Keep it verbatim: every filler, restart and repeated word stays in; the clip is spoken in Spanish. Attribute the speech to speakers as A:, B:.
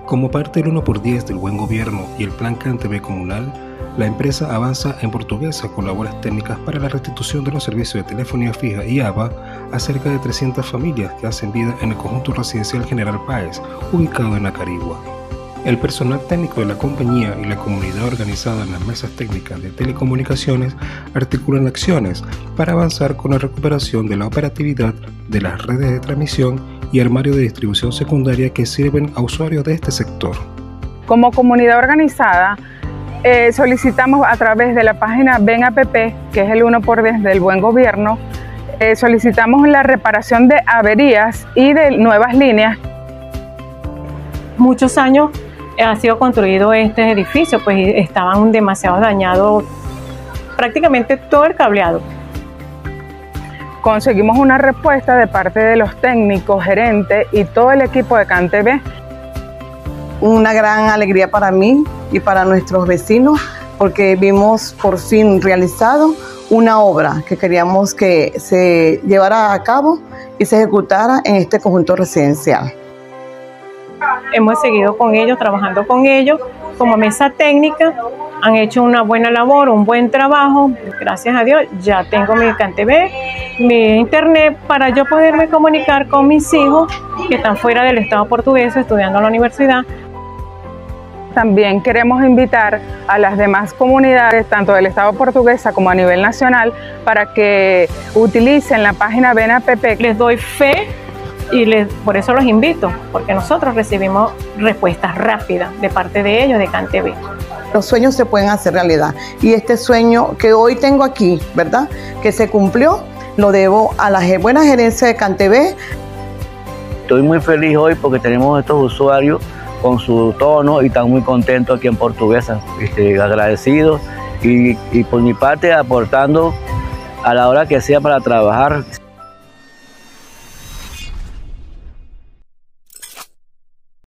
A: Como parte del uno por diez del Buen Gobierno y el Plan CanTV Comunal, la empresa Avanza en Portuguesa con labores técnicas para la restitución de los servicios de telefonía fija y A B A a cerca de trescientas familias que hacen vida en el conjunto residencial General Páez, ubicado en Acarigua. El personal técnico de la compañía y la comunidad organizada en las mesas técnicas de telecomunicaciones articulan acciones para avanzar con la recuperación de la operatividad de las redes de transmisión y armario de distribución secundaria que sirven a usuarios de este sector.
B: Como comunidad organizada, eh, solicitamos a través de la página Ven App, que es el uno por diez del Buen Gobierno, eh, solicitamos la reparación de averías y de nuevas líneas.
C: Muchos años ha sido construido este edificio, pues estaban demasiado dañados prácticamente todo el cableado.
B: Conseguimos una respuesta de parte de los técnicos, gerentes y todo el equipo de CanTV.
D: Una gran alegría para mí y para nuestros vecinos, porque vimos por fin realizado una obra que queríamos que se llevara a cabo y se ejecutara en este conjunto residencial.
C: Hemos seguido con ellos, trabajando con ellos como mesa técnica. Han hecho una buena labor, un buen trabajo. Gracias a Dios ya tengo mi CanTV, mi internet para yo poderme comunicar con mis hijos que están fuera del estado portugués estudiando en la universidad.
B: También queremos invitar a las demás comunidades, tanto del estado portuguesa como a nivel nacional, para que utilicen la página Ven App.
C: Les doy fe y les, por eso los invito, porque nosotros recibimos respuestas rápidas de parte de ellos, de CanTV.
D: Los sueños se pueden hacer realidad y este sueño que hoy tengo aquí, ¿verdad?, que se cumplió, lo debo a la buena gerencia de CanTV.
E: Estoy muy feliz hoy porque tenemos estos usuarios con su tono y están muy contentos aquí en Portuguesa, este, agradecidos y, y por mi parte aportando a la hora que sea para trabajar.